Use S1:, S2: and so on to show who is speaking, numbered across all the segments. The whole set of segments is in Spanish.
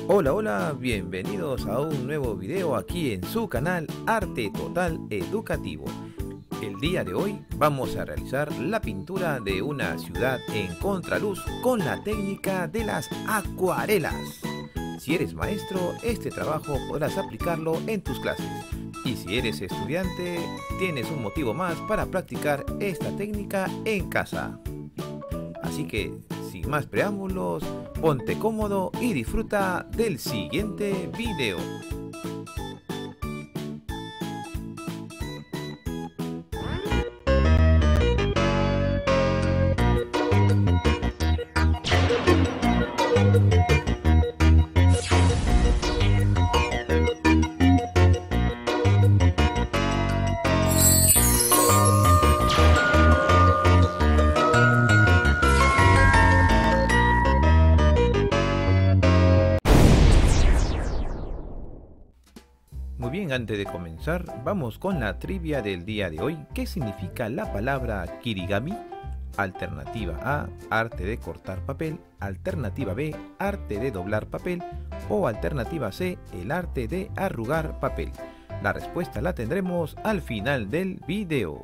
S1: Hola, hola, bienvenidos a un nuevo video aquí en su canal Arte Total Educativo. El día de hoy vamos a realizar la pintura de una ciudad en contraluz con la técnica de las acuarelas. Si eres maestro, este trabajo podrás aplicarlo en tus clases. Y si eres estudiante, tienes un motivo más para practicar esta técnica en casa. Así que, sin más preámbulos, ponte cómodo y disfruta del siguiente video. Muy bien, antes de comenzar, vamos con la trivia del día de hoy. ¿Qué significa la palabra kirigami? Alternativa A, arte de cortar papel. Alternativa B, arte de doblar papel. O alternativa C, el arte de arrugar papel. La respuesta la tendremos al final del video.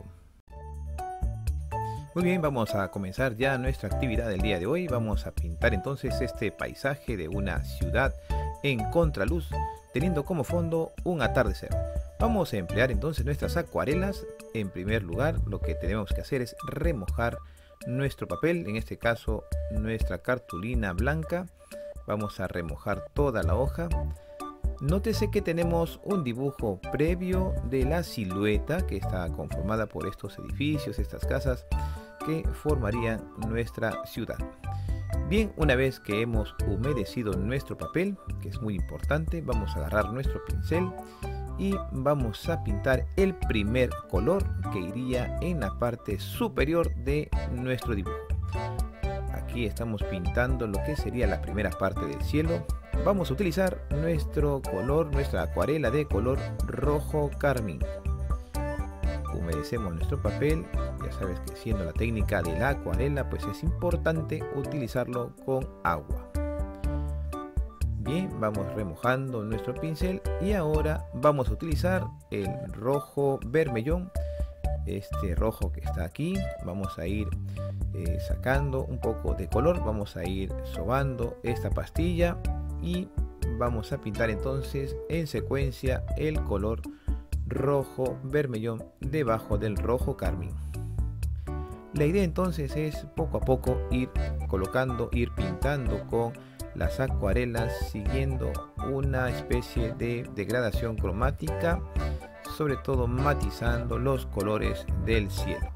S1: Muy bien, vamos a comenzar ya nuestra actividad del día de hoy. Vamos a pintar entonces este paisaje de una ciudad en contraluz, teniendo como fondo un atardecer. Vamos a emplear entonces nuestras acuarelas. En primer lugar, lo que tenemos que hacer es remojar nuestro papel, en este caso nuestra cartulina blanca. Vamos a remojar toda la hoja. Nótese que tenemos un dibujo previo de la silueta que está conformada por estos edificios, estas casas que formarían nuestra ciudad. Bien, una vez que hemos humedecido nuestro papel, que es muy importante, vamos a agarrar nuestro pincel y vamos a pintar el primer color que iría en la parte superior de nuestro dibujo. Aquí estamos pintando lo que sería la primera parte del cielo. Vamos a utilizar nuestro color, nuestra acuarela de color rojo carmín. Humedecemos nuestro papel. Ya sabes que siendo la técnica de la acuarela, pues es importante utilizarlo con agua. Bien, vamos remojando nuestro pincel y ahora vamos a utilizar el rojo vermellón. Este rojo que está aquí, vamos a ir sacando un poco de color, vamos a ir sobando esta pastilla y vamos a pintar entonces en secuencia el color rojo vermellón debajo del rojo carmín. La idea entonces es poco a poco ir colocando, ir pintando con las acuarelas siguiendo una especie de degradación cromática, sobre todo matizando los colores del cielo.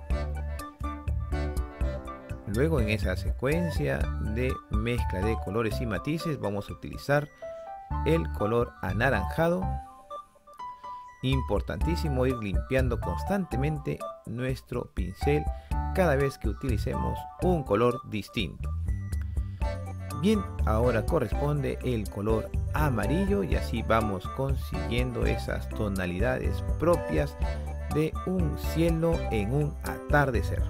S1: Luego, en esa secuencia de mezcla de colores y matices, vamos a utilizar el color anaranjado. Importantísimo ir limpiando constantemente nuestro pincel cada vez que utilicemos un color distinto. Bien, ahora corresponde el color amarillo y así vamos consiguiendo esas tonalidades propias de un cielo en un atardecer.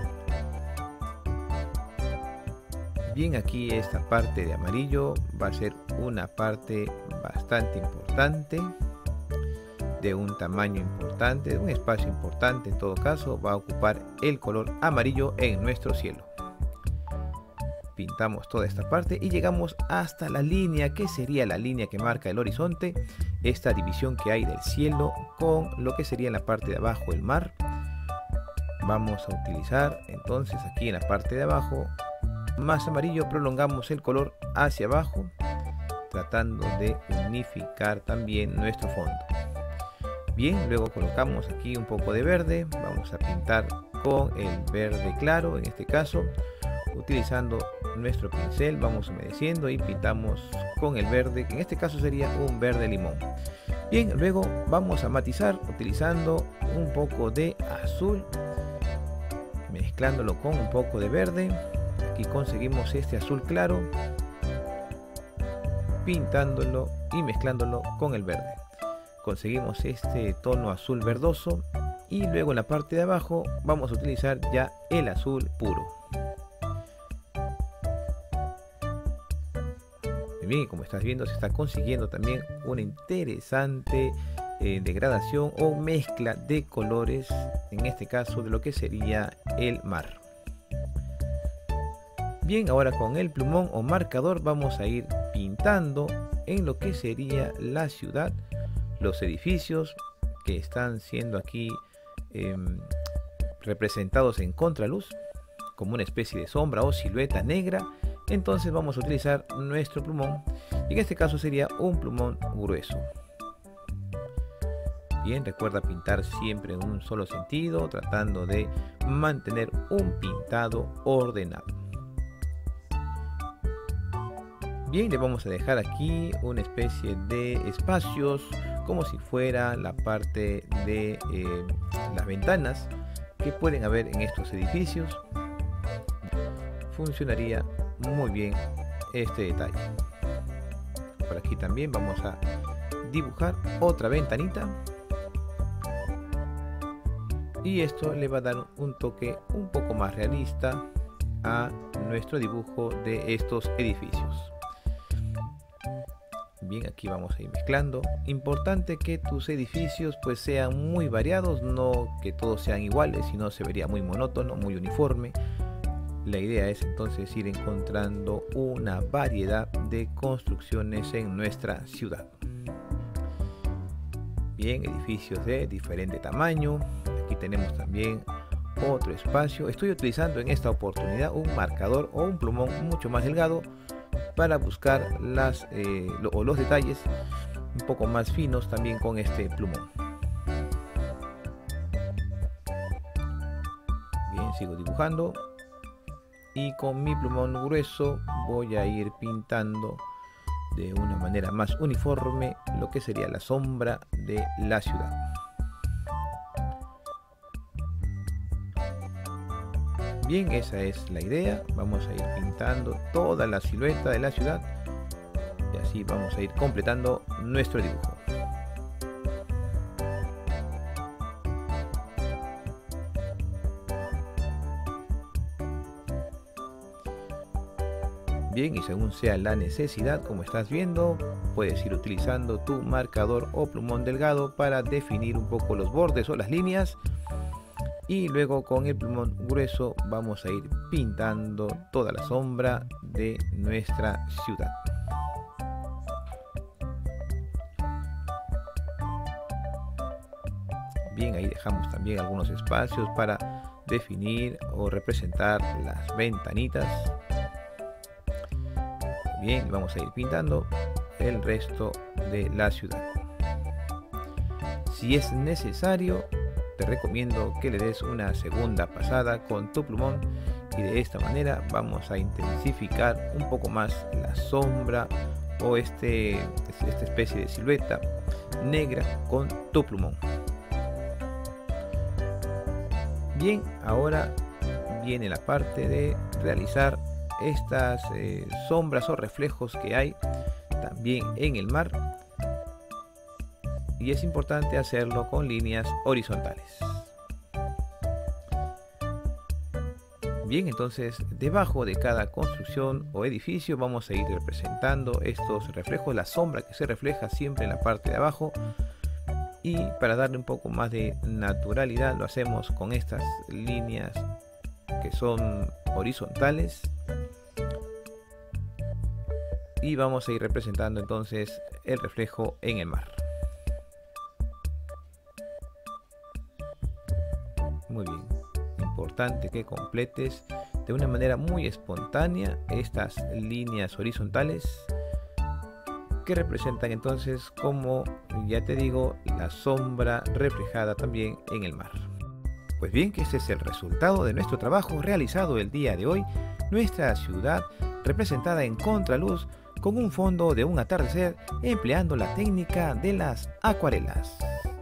S1: Bien, aquí esta parte de amarillo va a ser una parte bastante importante, de un tamaño importante, de un espacio importante. En todo caso, va a ocupar el color amarillo en nuestro cielo. Pintamos toda esta parte y llegamos hasta la línea que sería la línea que marca el horizonte, esta división que hay del cielo con lo que sería en la parte de abajo el mar. Vamos a utilizar entonces aquí en la parte de abajo más amarillo, prolongamos el color hacia abajo, tratando de unificar también nuestro fondo. Bien, luego colocamos aquí un poco de verde, vamos a pintar con el verde claro, en este caso, utilizando nuestro pincel, vamos humedeciendo y pintamos con el verde, que en este caso sería un verde limón. Bien, luego vamos a matizar utilizando un poco de azul, mezclándolo con un poco de verde. Aquí conseguimos este azul claro, pintándolo y mezclándolo con el verde. Conseguimos este tono azul verdoso y luego en la parte de abajo vamos a utilizar ya el azul puro. Bien, como estás viendo, se está consiguiendo también una interesante degradación o mezcla de colores, en este caso de lo que sería el mar. Bien, ahora con el plumón o marcador vamos a ir pintando en lo que sería la ciudad, los edificios que están siendo aquí representados en contraluz como una especie de sombra o silueta negra. Entonces vamos a utilizar nuestro plumón, y en este caso sería un plumón grueso. Bien, recuerda pintar siempre en un solo sentido, tratando de mantener un pintado ordenado. Bien, le vamos a dejar aquí una especie de espacios como si fuera la parte de las ventanas que pueden haber en estos edificios. Funcionaría muy bien este detalle. Por aquí también vamos a dibujar otra ventanita, y esto le va a dar un toque un poco más realista a nuestro dibujo de estos edificios. Bien, aquí vamos a ir mezclando. Importante que tus edificios pues sean muy variados, no que todos sean iguales, sino se vería muy monótono, muy uniforme. La idea es entonces ir encontrando una variedad de construcciones en nuestra ciudad. Bien, edificios de diferente tamaño. Aquí tenemos también otro espacio. Estoy utilizando en esta oportunidad un marcador o un plumón mucho más delgado para buscar los detalles un poco más finos también con este plumón. Bien, sigo dibujando. Y con mi plumón grueso voy a ir pintando de una manera más uniforme lo que sería la sombra de la ciudad. Bien, esa es la idea. Vamos a ir pintando toda la silueta de la ciudad y así vamos a ir completando nuestro dibujo. Bien, y según sea la necesidad, como estás viendo, puedes ir utilizando tu marcador o plumón delgado para definir un poco los bordes o las líneas, y luego con el plumón grueso vamos a ir pintando toda la sombra de nuestra ciudad. Bien, ahí dejamos también algunos espacios para definir o representar las ventanitas. Bien, vamos a ir pintando el resto de la ciudad. Si es necesario, te recomiendo que le des una segunda pasada con tu plumón, y de esta manera vamos a intensificar un poco más la sombra o esta especie de silueta negra con tu plumón. Bien, ahora viene la parte de realizar estas sombras o reflejos que hay también en el mar, y es importante hacerlo con líneas horizontales. Bien, entonces debajo de cada construcción o edificio vamos a ir representando estos reflejos, la sombra que se refleja siempre en la parte de abajo, y para darle un poco más de naturalidad lo hacemos con estas líneas que son horizontales, y vamos a ir representando entonces el reflejo en el mar. Muy bien, importante que completes de una manera muy espontánea estas líneas horizontales que representan entonces, como ya te digo, la sombra reflejada también en el mar. Pues bien, que este es el resultado de nuestro trabajo realizado el día de hoy. Nuestra ciudad representada en contraluz con un fondo de un atardecer empleando la técnica de las acuarelas.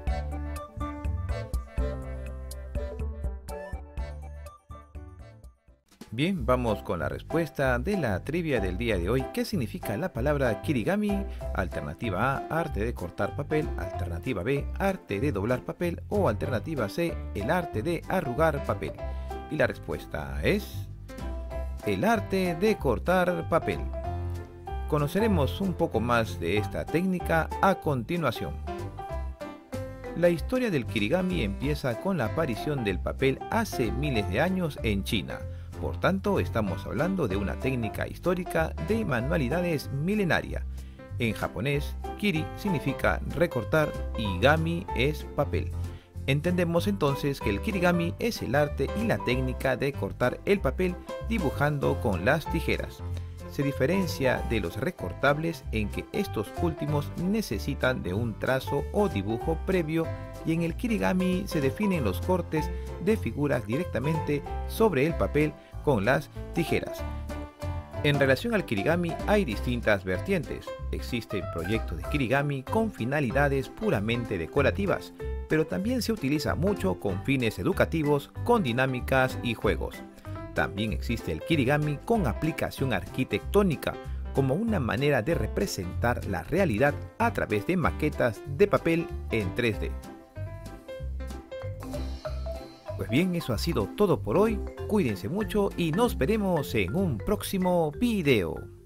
S1: Bien, vamos con la respuesta de la trivia del día de hoy. ¿Qué significa la palabra kirigami? Alternativa A, arte de cortar papel. Alternativa B, arte de doblar papel. O alternativa C, el arte de arrugar papel. Y la respuesta es el arte de cortar papel. Conoceremos un poco más de esta técnica a continuación. La historia del kirigami empieza con la aparición del papel hace miles de años en China. Por tanto, estamos hablando de una técnica histórica de manualidades milenaria. En japonés, kiri significa recortar y gami es papel. Entendemos entonces que el kirigami es el arte y la técnica de cortar el papel dibujando con las tijeras. Se diferencia de los recortables en que estos últimos necesitan de un trazo o dibujo previo, y en el kirigami se definen los cortes de figuras directamente sobre el papel con las tijeras. En relación al kirigami hay distintas vertientes. Existen proyectos de kirigami con finalidades puramente decorativas, pero también se utiliza mucho con fines educativos, con dinámicas y juegos. También existe el kirigami con aplicación arquitectónica, como una manera de representar la realidad a través de maquetas de papel en 3D. Pues bien, eso ha sido todo por hoy. Cuídense mucho y nos veremos en un próximo video.